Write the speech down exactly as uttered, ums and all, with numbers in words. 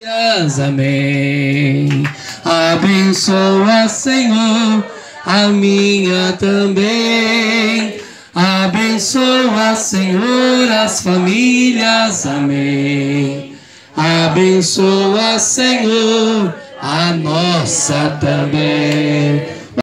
Amém. Abençoa, Senhor, a minha também. Abençoa, Senhor, as famílias. Amém. Abençoa, Senhor, a nossa também.